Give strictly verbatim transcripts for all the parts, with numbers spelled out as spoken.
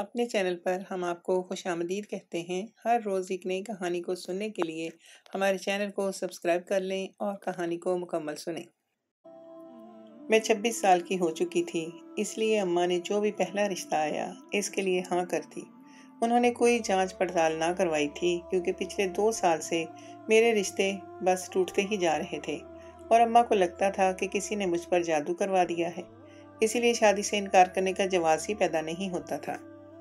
अपने चैनल पर हम आपको खुशामदीद कहते हैं। हर रोज़ एक नई कहानी को सुनने के लिए हमारे चैनल को सब्सक्राइब कर लें और कहानी को मुकम्मल सुनें। मैं छब्बीस साल की हो चुकी थी, इसलिए अम्मा ने जो भी पहला रिश्ता आया इसके लिए हाँ कर दी। उन्होंने कोई जांच पड़ताल ना करवाई थी, क्योंकि पिछले दो साल से मेरे रिश्ते बस टूटते ही जा रहे थे और अम्मा को लगता था कि किसी ने मुझ पर जादू करवा दिया है। इसीलिए शादी से इनकार करने का जवाब ही पैदा नहीं होता था।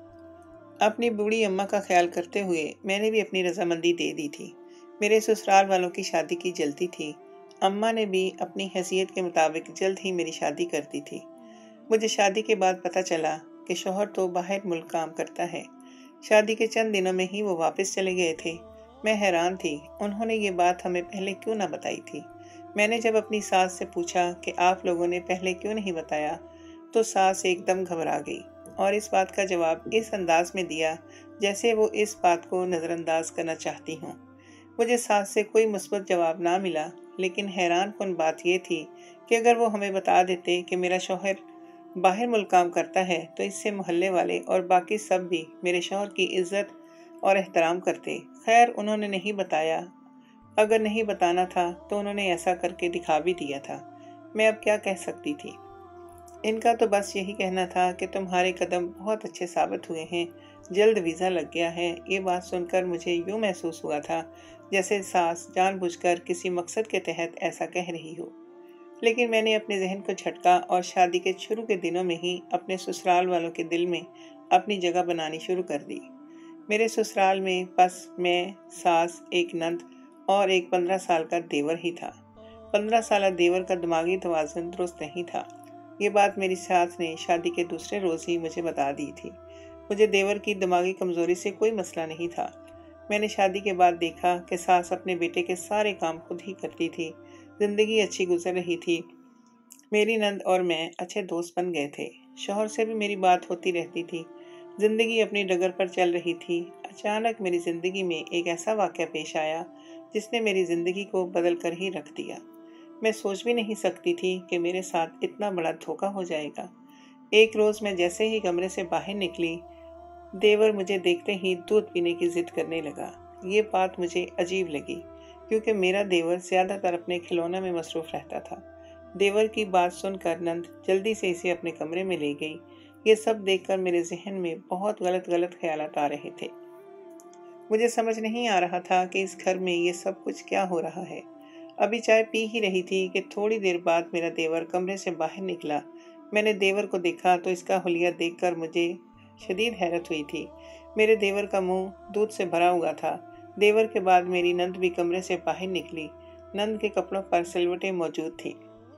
अपनी बूढ़ी अम्मा का ख्याल करते हुए मैंने भी अपनी रजामंदी दे दी थी। मेरे ससुराल वालों की शादी की जल्दी थी। अम्मा ने भी अपनी हैसियत के मुताबिक जल्द ही मेरी शादी कर दी थी। मुझे शादी के बाद पता चला कि शौहर तो बाहर मुल्क काम करता है। शादी के चंद दिनों में ही वो वापस चले गए थे। मैं हैरान थी, उन्होंने ये बात हमें पहले क्यों ना बताई थी। मैंने जब अपनी सास से पूछा कि आप लोगों ने पहले क्यों नहीं बताया, तो सास एकदम घबरा गई और इस बात का जवाब इस अंदाज में दिया जैसे वो इस बात को नज़रअंदाज करना चाहती हों। मुझे सास से कोई मुस्बत जवाब ना मिला, लेकिन हैरानकुन बात यह थी कि अगर वो हमें बता देते कि मेरा शौहर बाहर मुल्क काम करता है, तो इससे मोहल्ले वाले और बाकी सब भी मेरे शौहर की इज्जत और एहतराम करते। खैर, उन्होंने नहीं बताया। अगर नहीं बताना था तो उन्होंने ऐसा करके दिखा भी दिया था। मैं अब क्या कह सकती थी। इनका तो बस यही कहना था कि तुम्हारे कदम बहुत अच्छे साबित हुए हैं, जल्द वीज़ा लग गया है। ये बात सुनकर मुझे यूँ महसूस हुआ था जैसे सास जानबूझकर किसी मकसद के तहत ऐसा कह रही हो। लेकिन मैंने अपने जहन को झटका और शादी के शुरू के दिनों में ही अपने ससुराल वालों के दिल में अपनी जगह बनानी शुरू कर दी। मेरे ससुराल में बस मैं, सास, एक नंद और एक पंद्रह साल का देवर ही था। पंद्रह साल देवर का दिमागी तवाज़ुन दुरुस्त नहीं था। ये बात मेरी सास ने शादी के दूसरे रोज़ ही मुझे बता दी थी। मुझे देवर की दिमागी कमज़ोरी से कोई मसला नहीं था। मैंने शादी के बाद देखा कि सास अपने बेटे के सारे काम खुद ही करती थी। ज़िंदगी अच्छी गुजर रही थी। मेरी नंद और मैं अच्छे दोस्त बन गए थे। शौहर से भी मेरी बात होती रहती थी। ज़िंदगी अपनी डगर पर चल रही थी। अचानक मेरी ज़िंदगी में एक ऐसा वाक़या पेश आया जिसने मेरी ज़िंदगी को बदल कर ही रख दिया। मैं सोच भी नहीं सकती थी कि मेरे साथ इतना बड़ा धोखा हो जाएगा। एक रोज़ मैं जैसे ही कमरे से बाहर निकली, देवर मुझे देखते ही दूध पीने की जिद करने लगा। ये बात मुझे अजीब लगी, क्योंकि मेरा देवर ज़्यादातर अपने खिलौनों में मसरूफ़ रहता था। देवर की बात सुनकर नंद जल्दी से इसे अपने कमरे में ले गई। ये सब देखकर मेरे जहन में बहुत गलत गलत ख्यालात आ रहे थे। मुझे समझ नहीं आ रहा था कि इस घर में ये सब कुछ क्या हो रहा है। अभी चाय पी ही रही थी कि थोड़ी देर बाद मेरा देवर कमरे से बाहर निकला। मैंने देवर को देखा तो इसका हुलिया देखकर मुझे शदीद हैरत हुई थी। मेरे देवर का मुंह दूध से भरा हुआ था। देवर के बाद मेरी नंद भी कमरे से बाहर निकली। नंद के कपड़ों पर सिलवटें मौजूद थी,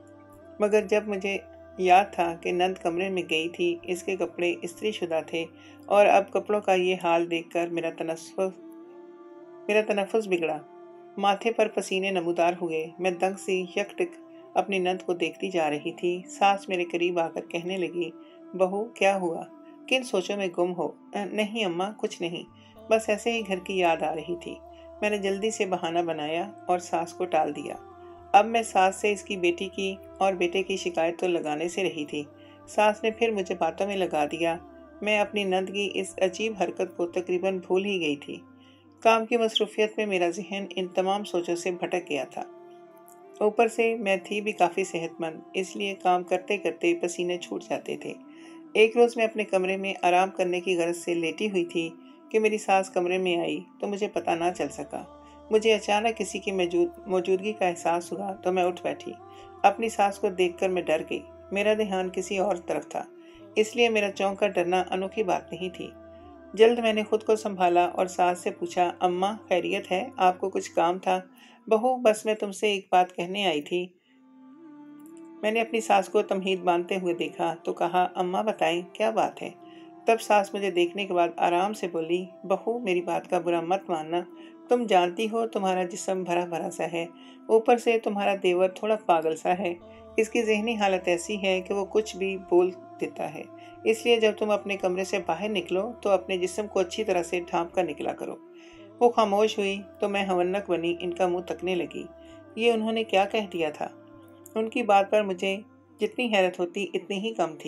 मगर जब मुझे याद था कि नंद कमरे में गई थी, इसके कपड़े इस्त्री शुदा थे और अब कपड़ों का ये हाल देखकर मेरा तनफ़ुस मेरा तनफ़ुस बिगड़ा। माथे पर पसीने नमूदार हुए। मैं दंग सी यकटिक अपनी नंद को देखती जा रही थी। सास मेरे करीब आकर कहने लगी, बहू क्या हुआ, किन सोचों में गुम हो? नहीं अम्मा, कुछ नहीं, बस ऐसे ही घर की याद आ रही थी। मैंने जल्दी से बहाना बनाया और सास को टाल दिया। अब मैं सास से इसकी बेटी की और बेटे की शिकायत तो लगाने से रही थी। सास ने फिर मुझे बातों में लगा दिया। मैं अपनी नंद की इस अजीब हरकत को तकरीबन भूल ही गई थी। काम की मसरूफियत में मेरा जहन इन तमाम सोचों से भटक गया था। ऊपर से मैं थी भी काफ़ी सेहतमंद, इसलिए काम करते करते पसीने छूट जाते थे। एक रोज़ मैं अपने कमरे में आराम करने की गरज से लेटी हुई थी कि मेरी सास कमरे में आई तो मुझे पता ना चल सका। मुझे अचानक किसी की मौजूद मौजूदगी का एहसास हुआ तो मैं उठ बैठी। अपनी सास को देखकर मैं डर गई। मेरा ध्यान किसी और तरफ था, इसलिए मेरा चौंक कर डरना अनोखी बात नहीं थी। जल्द मैंने खुद को संभाला और सास से पूछा, अम्मा खैरियत है? आपको कुछ काम था? बहू, बस मैं तुमसे एक बात कहने आई थी। मैंने अपनी सास को तमहीद बांधते हुए देखा तो कहा, अम्मा बताएं क्या बात है? तब सास मुझे देखने के बाद आराम से बोली, बहू मेरी बात का बुरा मत मानना। तुम जानती हो तुम्हारा जिस्म भरा भरा सा है, ऊपर से तुम्हारा देवर थोड़ा पागल सा है। इसकी जहनी हालत ऐसी है कि वो कुछ भी बोल देता है। इसलिए जब तुम अपने कमरे से बाहर निकलो तो अपने जिस्म को अच्छी तरह से ढांप कर निकला करो। वो खामोश हुई तो मैं हवन्नक बनी इनका मुंह तकने लगी। ये उन्होंने क्या कह दिया था? उनकी बात पर मुझे जितनी हैरत होती इतनी ही कम थी।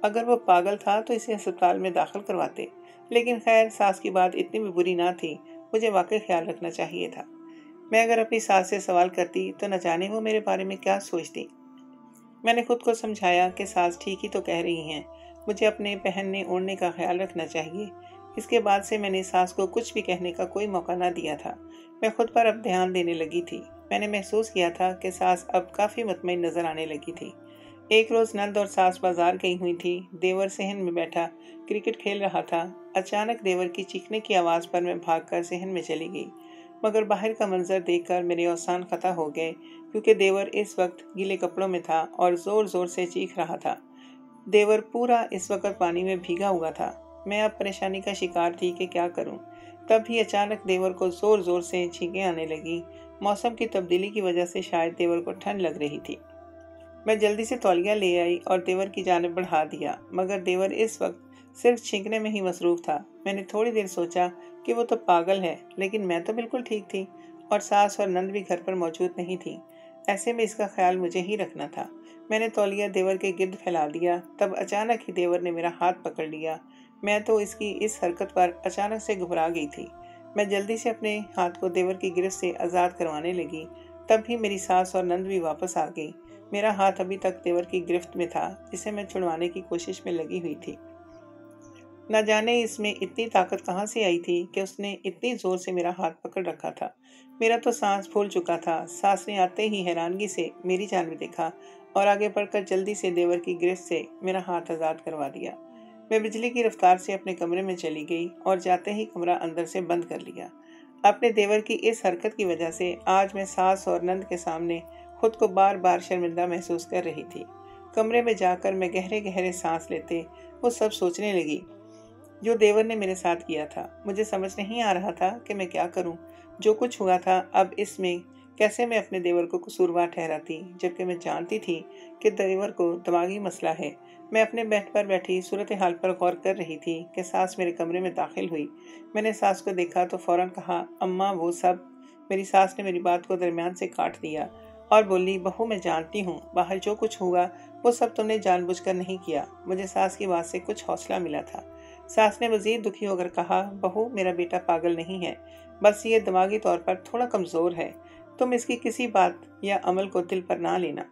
अगर वो पागल था तो इसे अस्पताल में दाखिल करवाते, लेकिन खैर सास की बात इतनी भी बुरी ना थी, मुझे वाकई ख्याल रखना चाहिए था। मैं अगर अपनी सास से सवाल करती तो न जाने वो मेरे बारे में क्या सोचती। मैंने खुद को समझाया कि सास ठीक ही तो कह रही हैं, मुझे अपने पहनने ओढ़ने का ख्याल रखना चाहिए। इसके बाद से मैंने सास को कुछ भी कहने का कोई मौका ना दिया था। मैं खुद पर अब ध्यान देने लगी थी। मैंने महसूस किया था कि सास अब काफ़ी मुतमईन नज़र आने लगी थी। एक रोज़ नंद और सास बाजार गई हुई थी। देवर सहन में बैठा क्रिकेट खेल रहा था। अचानक देवर की चीखने की आवाज़ पर मैं भागकर सहन में चली गई, मगर बाहर का मंजर देखकर मेरे औसान खता हो गए, क्योंकि देवर इस वक्त गीले कपड़ों में था और ज़ोर ज़ोर से चीख रहा था। देवर पूरा इस वक्त पानी में भीगा हुआ था। मैं अब परेशानी का शिकार थी कि क्या करूं। तभी अचानक देवर को ज़ोर ज़ोर से छींकें आने लगी। मौसम की तब्दीली की वजह से शायद देवर को ठंड लग रही थी। मैं जल्दी से तौलिया ले आई और देवर की जानिब बढ़ा दिया, मगर देवर इस वक्त सिर्फ छींकने में ही मसरूफ था। मैंने थोड़ी देर सोचा कि वो तो पागल है, लेकिन मैं तो बिल्कुल ठीक थी और सास और नंद भी घर पर मौजूद नहीं थी। ऐसे में इसका ख्याल मुझे ही रखना था। मैंने तौलिया देवर के गिर्द फैला दिया। तब अचानक ही देवर ने मेरा हाथ पकड़ लिया। मैं तो इसकी इस हरकत पर अचानक से घबरा गई थी। मैं जल्दी से अपने हाथ को देवर की गिरफ्त से आज़ाद करवाने लगी। तब ही मेरी सास और नंद भी वापस आ गई। मेरा हाथ अभी तक देवर की गिरफ्त में था, जिसे मैं छुड़वाने की कोशिश में लगी हुई थी। न जाने इसमें इतनी ताकत कहाँ से आई थी कि उसने इतनी जोर से मेरा हाथ पकड़ रखा था। मेरा तो सांस फूल चुका था। सास ने आते ही हैरानगी से मेरी जानिब देखा और आगे बढ़कर जल्दी से देवर की गिरफ्त से मेरा हाथ आज़ाद करवा दिया। मैं बिजली की रफ्तार से अपने कमरे में चली गई और जाते ही कमरा अंदर से बंद कर लिया। अपने देवर की इस हरकत की वजह से आज मैं सास और नंद के सामने खुद को बार बार शर्मिंदा महसूस कर रही थी। कमरे में जाकर मैं गहरे गहरे सांस लेते वो सब सोचने लगी जो देवर ने मेरे साथ किया था। मुझे समझ नहीं आ रहा था कि मैं क्या करूं। जो कुछ हुआ था, अब इसमें कैसे मैं अपने देवर को कसूरवार ठहराती, जबकि मैं जानती थी कि देवर को दिमागी मसला है। मैं अपने बेड पर बैठी सूरत हाल पर गौर कर रही थी कि सास मेरे कमरे में दाखिल हुई। मैंने सास को देखा तो फौरन कहा, अम्मा वो सब। मेरी सास ने मेरी बात को दरमियान से काट दिया और बोली, बहू मैं जानती हूँ बाहर जो कुछ हुआ वो सब तुमने जानबूझकर नहीं किया। मुझे सास की बात से कुछ हौसला मिला था। सास ने मजीद दुखी होकर कहा, बहू मेरा बेटा पागल नहीं है, बस ये दिमागी तौर पर थोड़ा कमज़ोर है। तुम इसकी किसी बात या अमल को दिल पर ना लेना।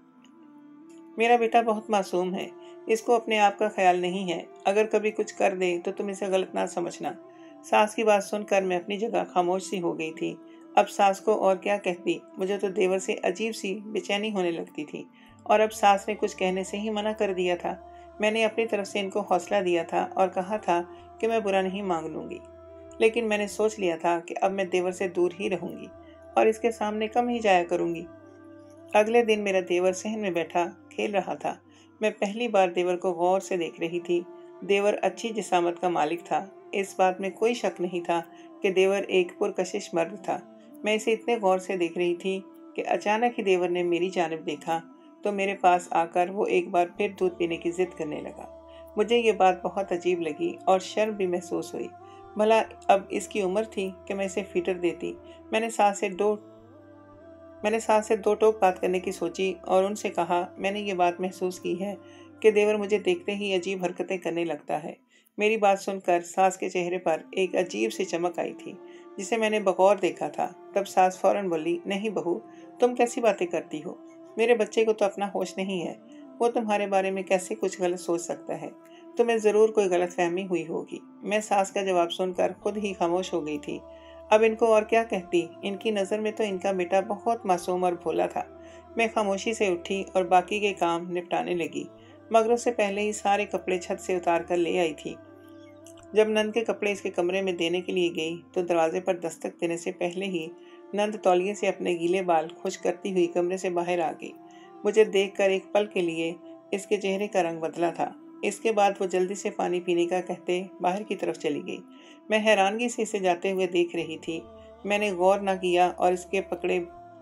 मेरा बेटा बहुत मासूम है, इसको अपने आप का ख्याल नहीं है। अगर कभी कुछ कर दे तो तुम इसे गलत ना समझना। सास की बात सुनकर मैं अपनी जगह खामोश सी हो गई थी। अब सास को और क्या कहती। मुझे तो देवर से अजीब सी बेचैनी होने लगती थी और अब सास ने कुछ कहने से ही मना कर दिया था। मैंने अपनी तरफ से इनको हौसला दिया था और कहा था कि मैं बुरा नहीं मांग लूँगी, लेकिन मैंने सोच लिया था कि अब मैं देवर से दूर ही रहूँगी और इसके सामने कम ही जाया करूँगी। अगले दिन मेरा देवर सहन में बैठा खेल रहा था। मैं पहली बार देवर को गौर से देख रही थी। देवर अच्छी जिसामत का मालिक था। इस बात में कोई शक नहीं था कि देवर एक पुरकशिश मर्द था। मैं इसे इतने गौर से देख रही थी कि अचानक ही देवर ने मेरी जानिब देखा तो मेरे पास आकर वो एक बार फिर दूध पीने की जिद करने लगा। मुझे ये बात बहुत अजीब लगी और शर्म भी महसूस हुई। भला अब इसकी उम्र थी कि मैं इसे फीटर देती। मैंने सास से दो मैंने सास से दो टोक बात करने की सोची और उनसे कहा, मैंने ये बात महसूस की है कि देवर मुझे देखते ही अजीब हरकतें करने लगता है। मेरी बात सुनकर सास के चेहरे पर एक अजीब सी चमक आई थी, जिसे मैंने बगौर देखा था। तब सास फौरन बोली, नहीं बहू, तुम कैसी बातें करती हो। मेरे बच्चे को तो अपना होश नहीं है। वो तुम्हारे बारे में कैसे कुछ गलत सोच सकता है। तुम्हें ज़रूर कोई गलतफहमी हुई होगी। मैं सास का जवाब सुनकर खुद ही खामोश हो गई थी। अब इनको और क्या कहती। इनकी नज़र में तो इनका बेटा बहुत मासूम और भोला था। मैं खामोशी से उठी और बाकी के काम निपटाने लगी, मगर उससे पहले ही सारे कपड़े छत से उतार कर ले आई थी। जब नंद के कपड़े इसके कमरे में देने के लिए गई तो दरवाजे पर दस्तक देने से पहले ही नंद तौलिए से अपने गीले बाल खुश करती हुई कमरे से बाहर आ गई। मुझे देखकर एक पल के लिए इसके चेहरे का रंग बदला था। इसके बाद वो जल्दी से पानी पीने का कहते बाहर की तरफ चली गई। मैं हैरानगी से इसे जाते हुए देख रही थी। मैंने गौर न किया और इसके पकड़े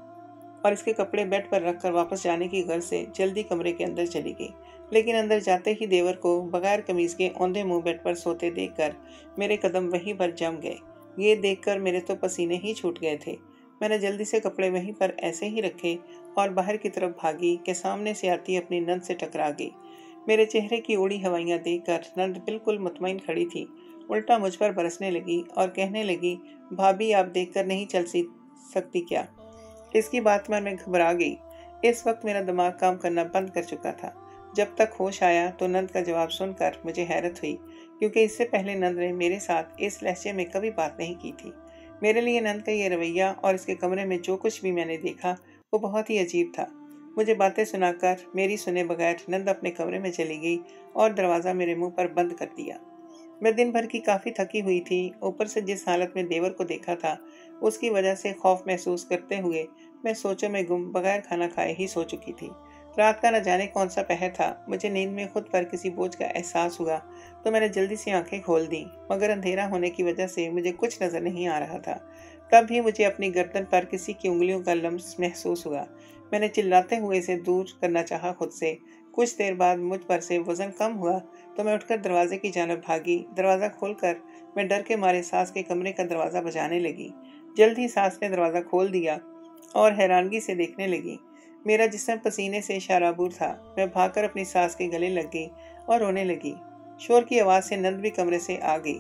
और इसके कपड़े बेड पर रखकर वापस जाने की गर्ज से जल्दी कमरे के अंदर चली गई। लेकिन अंदर जाते ही देवर को बगैर कमीज के औंधे मुंह बेड पर सोते देखकर मेरे कदम वहीं पर जम गए। ये देखकर मेरे तो पसीने ही छूट गए थे। मैंने जल्दी से कपड़े वहीं पर ऐसे ही रखे और बाहर की तरफ भागी कि सामने से आती अपनी नंद से टकरा गई। मेरे चेहरे की उड़ी हवाइयाँ देखकर नंद बिल्कुल मुतमईन खड़ी थी। उल्टा मुझ पर बरसने लगी और कहने लगी, भाभी आप देखकर नहीं चल सकती क्या? इसकी बात पर मैं घबरा गई। इस वक्त मेरा दिमाग काम करना बंद कर चुका था। जब तक होश आया तो नंद का जवाब सुनकर मुझे हैरत हुई, क्योंकि इससे पहले नंद ने मेरे साथ इस लहजे में कभी बात नहीं की थी। मेरे लिए नंद का ये रवैया और इसके कमरे में जो कुछ भी मैंने देखा वो बहुत ही अजीब था। मुझे बातें सुनाकर मेरी सुने बगैर नंद अपने कमरे में चली गई और दरवाज़ा मेरे मुंह पर बंद कर दिया। मैं दिन भर की काफ़ी थकी हुई थी। ऊपर से जिस हालत में देवर को देखा था उसकी वजह से खौफ महसूस करते हुए मैं सोचों में गुम बगैर खाना खाए ही सो चुकी थी। रात का न जाने कौन सा पहर था। मुझे नींद में खुद पर किसी बोझ का एहसास हुआ तो मैंने जल्दी से आंखें खोल दी, मगर अंधेरा होने की वजह से मुझे कुछ नज़र नहीं आ रहा था। तब भी मुझे अपनी गर्दन पर किसी की उंगलियों का लम्स महसूस हुआ। मैंने चिल्लाते हुए इसे दूर करना चाहा खुद से। कुछ देर बाद मुझ पर से वजन कम हुआ तो मैं उठकर दरवाजे की जानब भागी। दरवाज़ा खोलकर मैं डर के मारे सास के कमरे का दरवाज़ा बजाने लगी। जल्द ही सास ने दरवाज़ा खोल दिया और हैरानगी से देखने लगी। मेरा जिस्म पसीने से शराबूर था। मैं भागकर अपनी सास के गले लग गई और रोने लगी। शोर की आवाज़ से नंद भी कमरे से आ गई।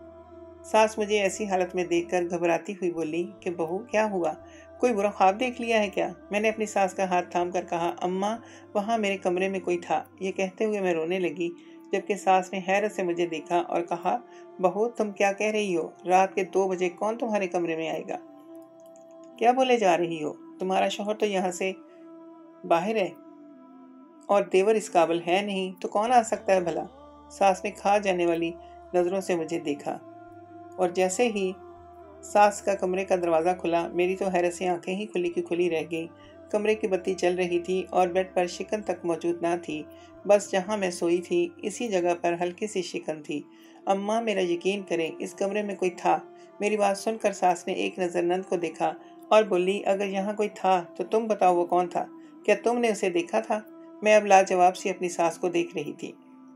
सास मुझे ऐसी हालत में देखकर घबराती हुई बोली कि बहू क्या हुआ, कोई बुरा ख्वाब देख लिया है क्या? मैंने अपनी सास का हाथ थाम कर कहा, अम्मा वहाँ मेरे कमरे में कोई था। ये कहते हुए मैं रोने लगी, जबकि सास ने हैरत से मुझे देखा और कहा, बहू तुम क्या कह रही हो? रात के दो बजे कौन तुम्हारे कमरे में आएगा? क्या बोले जा रही हो? तुम्हारा शौहर तो यहाँ से बाहर है और देवर इस काबिल है नहीं, तो कौन आ सकता है भला? सास ने खा जाने वाली नज़रों से मुझे देखा और जैसे ही सास का कमरे का दरवाज़ा खुला, मेरी तो हैरत से आंखें ही खुली की खुली रह गई। कमरे की बत्ती जल रही थी और बेड पर शिकन तक मौजूद ना थी। बस जहाँ मैं सोई थी इसी जगह पर हल्की सी शिकन थी। अम्मा मेरा यकीन करें, इस कमरे में कोई था। मेरी बात सुनकर सास ने एक नज़र नंद को देखा और बोली, अगर यहाँ कोई था तो तुम बताओ वो कौन था? क्या तुमने उसे देखा था? मैं अब लाजवाब सी अपनी सास को देख रही थी,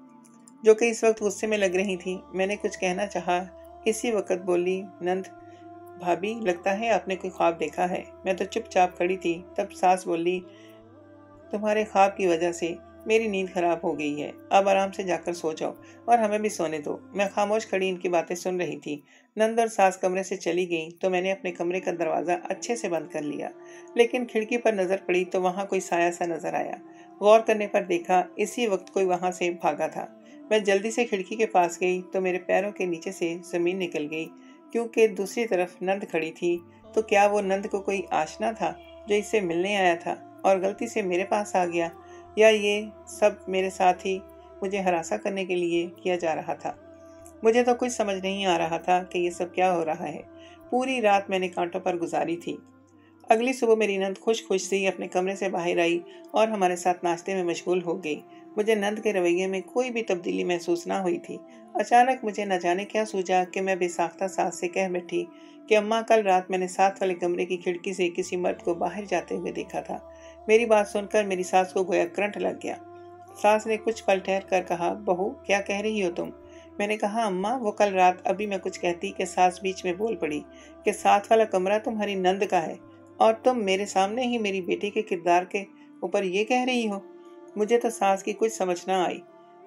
जो कि इस वक्त गुस्से में लग रही थी। मैंने कुछ कहना चाहा, इसी वक्त बोली, नंद भाभी लगता है आपने कोई ख्वाब देखा है। मैं तो चुपचाप खड़ी थी। तब सास बोली, तुम्हारे ख्वाब की वजह से मेरी नींद खराब हो गई है। अब आराम से जाकर सो जाओ और हमें भी सोने दो। मैं खामोश खड़ी इनकी बातें सुन रही थी। नंद और सास कमरे से चली गई तो मैंने अपने कमरे का दरवाज़ा अच्छे से बंद कर लिया, लेकिन खिड़की पर नज़र पड़ी तो वहाँ कोई साया सा नज़र आया। गौर करने पर देखा इसी वक्त कोई वहाँ से भागा था। मैं जल्दी से खिड़की के पास गई तो मेरे पैरों के नीचे से ज़मीन निकल गई, क्योंकि दूसरी तरफ नंद खड़ी थी। तो क्या वो नंद को कोई आशना था जो इससे मिलने आया था और गलती से मेरे पास आ गया, या ये सब मेरे साथ ही मुझे हरासा करने के लिए किया जा रहा था? मुझे तो कुछ समझ नहीं आ रहा था कि ये सब क्या हो रहा है। पूरी रात मैंने कांटों पर गुजारी थी। अगली सुबह मेरी नंद खुश खुश सी अपने कमरे से बाहर आई और हमारे साथ नाश्ते में मशगूल हो गई। मुझे नंद के रवैये में कोई भी तब्दीली महसूस ना हुई थी। अचानक मुझे न जाने क्या सूझा कि मैं बेसाख्ता सास से कह बैठी कि अम्मा कल रात मैंने साथ वाले कमरे की खिड़की से किसी मर्द को बाहर जाते हुए देखा था। मेरी बात सुनकर मेरी सास को गोया करंट लग गया। सास ने कुछ पल ठहर कर कहा, बहू क्या कह रही हो तुम? मैंने कहा, अम्मा वो कल रात अभी मैं कुछ कहती कि सास बीच में बोल पड़ी कि साथ वाला कमरा तुम्हारी नंद का है और तुम मेरे सामने ही मेरी बेटी के किरदार के ऊपर ये कह रही हो। मुझे तो सास की कुछ समझ ना आई।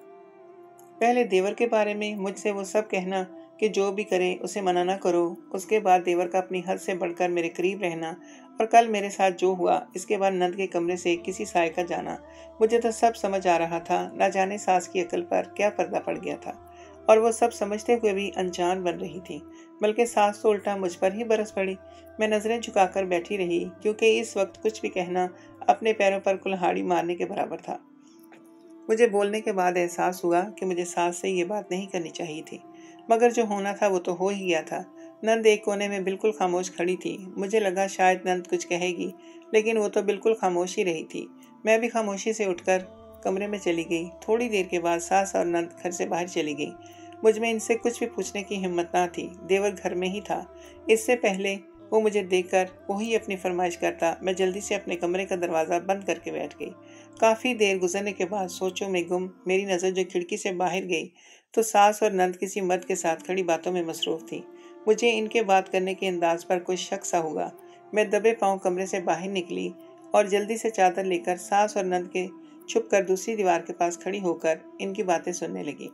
पहले देवर के बारे में मुझसे वो सब कहना कि जो भी करे उसे मना ना करो, उसके बाद देवर का अपनी हद से बढ़कर मेरे करीब रहना, और कल मेरे साथ जो हुआ इसके बाद नंद के कमरे से किसी साय का जाना। मुझे तो सब समझ आ रहा था। न जाने सास की अकल पर क्या पर्दा पड़ गया था और वो सब समझते हुए भी अनजान बन रही थी। बल्कि सास तो उल्टा मुझ पर ही बरस पड़ी। मैं नजरें झुकाकर बैठी रही, क्योंकि इस वक्त कुछ भी कहना अपने पैरों पर कुल्हाड़ी मारने के बराबर था। मुझे बोलने के बाद एहसास हुआ कि मुझे सास से ये बात नहीं करनी चाहिए थी, मगर जो होना था वो तो हो ही गया था। नंद एक कोने में बिल्कुल खामोश खड़ी थी। मुझे लगा शायद नंद कुछ कहेगी, लेकिन वो तो बिल्कुल खामोश ही रही थी। मैं भी खामोशी से उठकर कमरे में चली गई। थोड़ी देर के बाद सास और नंद घर से बाहर चली गई। मुझ में इनसे कुछ भी पूछने की हिम्मत ना थी। देवर घर में ही था। इससे पहले वो मुझे देखकर वही अपनी फरमाइश करता, मैं जल्दी से अपने कमरे का दरवाज़ा बंद करके बैठ गई। काफ़ी देर गुजरने के बाद सोचों में गुम मेरी नज़र जो खिड़की से बाहर गई तो सास और नंद किसी मर्द के साथ खड़ी बातों में मसरूफ़ थी। मुझे इनके बात करने के अंदाज पर कुछ शक सा हुआ। मैं दबे पाँव कमरे से बाहर निकली और जल्दी से चादर लेकर सास और नंद के छुपकर दूसरी दीवार के पास खड़ी होकर इनकी बातें सुनने लगी।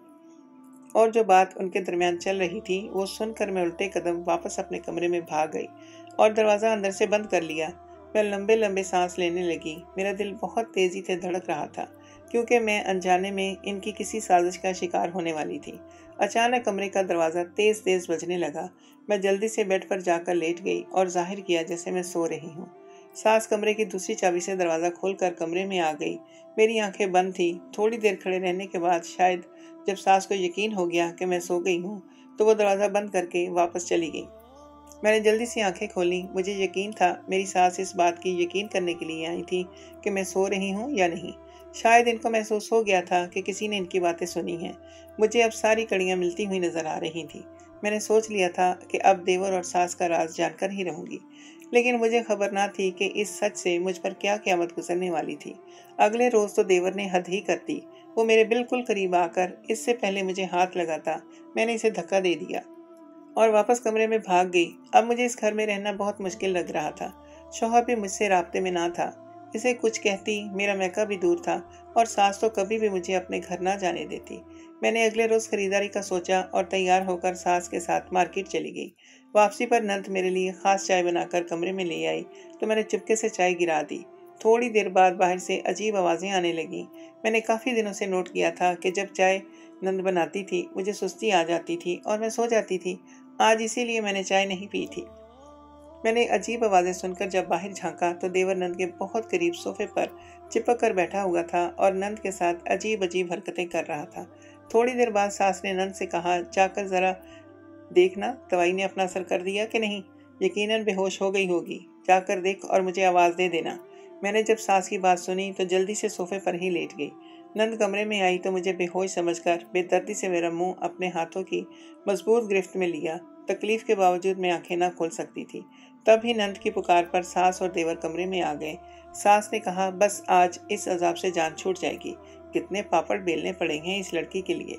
और जो बात उनके दरमियान चल रही थी वो सुनकर मैं उल्टे कदम वापस अपने कमरे में भाग गई और दरवाज़ा अंदर से बंद कर लिया। मैं लंबे लंबे सांस लेने लगी। मेरा दिल बहुत तेज़ी से धड़क रहा था क्योंकि मैं अनजाने में इनकी किसी साजिश का शिकार होने वाली थी। अचानक कमरे का दरवाज़ा तेज़ तेज़ बजने लगा। मैं जल्दी से बेड पर जाकर लेट गई और जाहिर किया जैसे मैं सो रही हूँ। सास कमरे की दूसरी चाबी से दरवाज़ा खोलकर कमरे में आ गई। मेरी आंखें बंद थी। थोड़ी देर खड़े रहने के बाद शायद जब सास को यकीन हो गया कि मैं सो गई हूँ तो वो दरवाज़ा बंद करके वापस चली गई। मैंने जल्दी से आंखें खोली। मुझे यकीन था मेरी सास इस बात की यकीन करने के लिए आई थी कि मैं सो रही हूँ या नहीं। शायद इनको महसूस हो गया था कि किसी ने इनकी बातें सुनी हैं। मुझे अब सारी कड़ियाँ मिलती हुई नजर आ रही थी। मैंने सोच लिया था कि अब देवर और सास का राज जानकर ही रहूंगी, लेकिन मुझे खबर ना थी कि इस सच से मुझ पर क्या क़यामत गुजरने वाली थी। अगले रोज़ तो देवर ने हद ही कर दी। वो मेरे बिल्कुल करीब आकर इससे पहले मुझे हाथ लगाता मैंने इसे धक्का दे दिया और वापस कमरे में भाग गई। अब मुझे इस घर में रहना बहुत मुश्किल लग रहा था। शौहर भी मुझसे राब्ते में ना था। इसे कुछ कहती मेरा मैका भी दूर था और सास तो कभी भी मुझे अपने घर ना जाने देती। मैंने अगले रोज़ खरीदारी का सोचा और तैयार होकर सास के साथ मार्केट चली गई। वापसी पर नंद मेरे लिए ख़ास चाय बनाकर कमरे में ले आई तो मैंने चुपके से चाय गिरा दी। थोड़ी देर बाद बाहर से अजीब आवाज़ें आने लगीं। मैंने काफ़ी दिनों से नोट किया था कि जब चाय नंद बनाती थी मुझे सुस्ती आ जाती थी और मैं सो जाती थी। आज इसीलिए मैंने चाय नहीं पी थी। मैंने अजीब आवाज़ें सुनकर जब बाहर झांका तो देवर नंद के बहुत करीब सोफे पर चिपक कर बैठा हुआ था और नंद के साथ अजीब अजीब हरकतें कर रहा था। थोड़ी देर बाद सास ने नंद से कहा, जाकर ज़रा देखना दवाई ने अपना असर कर दिया कि नहीं। यकीनन बेहोश हो गई होगी। जाकर देख और मुझे आवाज़ दे देना। मैंने जब सास की बात सुनी तो जल्दी से सोफे पर ही लेट गई। नंद कमरे में आई तो मुझे बेहोश समझकर बेदर्दी से मेरा मुंह अपने हाथों की मजबूत गिरफ्त में लिया। तकलीफ के बावजूद मैं आंखें ना खोल सकती थी। तब ही नंद की पुकार पर सास और देवर कमरे में आ गए। सास ने कहा, बस आज इस अजाब से जान छूट जाएगी। कितने पापड़ बेलने पड़ेंगे इस लड़की के लिए।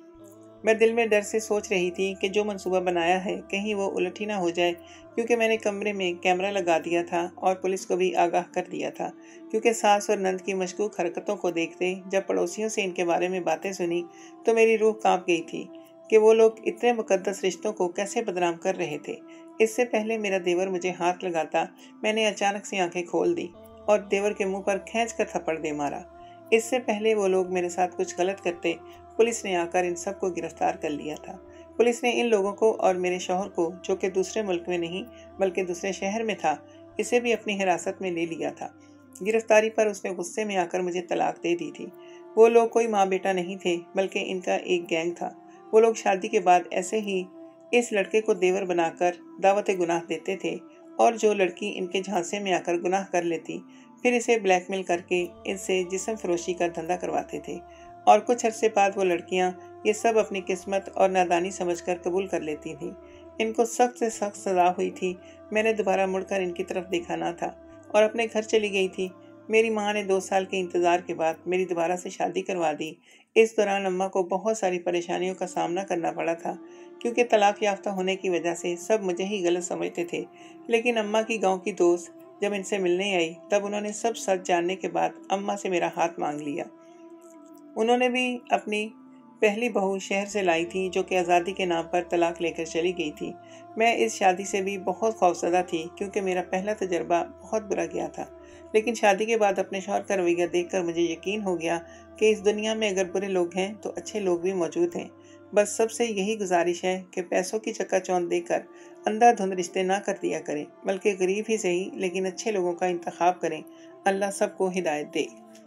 मैं दिल में डर से सोच रही थी कि जो मंसूबा बनाया है कहीं वो उलट ही ना हो जाए, क्योंकि मैंने कमरे में कैमरा लगा दिया था और पुलिस को भी आगाह कर दिया था। क्योंकि सास और नंद की मशकूक हरकतों को देखते जब पड़ोसियों से इनके बारे में बातें सुनी तो मेरी रूह कांप गई थी कि वो लोग इतने मुकद्दस रिश्तों को कैसे बदनाम कर रहे थे। इससे पहले मेरा देवर मुझे हाथ लगाता मैंने अचानक से आंखें खोल दी और देवर के मुंह पर खींच कर थप्पड़ दे मारा। इससे पहले वो लोग मेरे साथ कुछ गलत करते पुलिस ने आकर इन सबको गिरफ्तार कर लिया था। पुलिस ने इन लोगों को और मेरे शौहर को, जो कि दूसरे मुल्क में नहीं बल्कि दूसरे शहर में था, इसे भी अपनी हिरासत में ले लिया था। गिरफ्तारी पर उसने गुस्से में आकर मुझे तलाक दे दी थी। वो लोग कोई माँ बेटा नहीं थे बल्कि इनका एक गैंग था। वो लोग शादी के बाद ऐसे ही इस लड़के को देवर बनाकर दावत गुनाह देते थे और जो लड़की इनके झांसे में आकर गुनाह कर लेती फिर इसे ब्लैकमेल करके इनसे जिस्म फरोशी का धंधा करवाते थे और कुछ अरसे बाद वो लड़कियां ये सब अपनी किस्मत और नादानी समझकर कबूल कर लेती थीं। इनको सख्त से सख्त सज़ा हुई थी। मैंने दोबारा मुड़कर इनकी तरफ देखा ना था और अपने घर चली गई थी। मेरी माँ ने दो साल के इंतज़ार के बाद मेरी दोबारा से शादी करवा दी। इस दौरान अम्मा को बहुत सारी परेशानियों का सामना करना पड़ा था, क्योंकि तलाक याफ्ता होने की वजह से सब मुझे ही गलत समझते थे। लेकिन अम्मा की गाँव की दोस्त जब इनसे मिलने आई तब उन्होंने सब सच जानने के बाद अम्मा से मेरा हाथ मांग लिया। उन्होंने भी अपनी पहली बहू शहर से लाई थी जो कि आज़ादी के नाम पर तलाक लेकर चली गई थी। मैं इस शादी से भी बहुत खौफजदा थी क्योंकि मेरा पहला तजर्बा बहुत बुरा गया था। लेकिन शादी के बाद अपने शौहर का रवैया देखकर मुझे यकीन हो गया कि इस दुनिया में अगर बुरे लोग हैं तो अच्छे लोग भी मौजूद हैं। बस सबसे यही गुजारिश है कि पैसों की चक्काचौंध देकर अंधाधुंध रिश्ते ना कर दिया करें, बल्कि गरीब ही सही लेकिन अच्छे लोगों का इंतखाब करें। अल्लाह सबको हिदायत दे।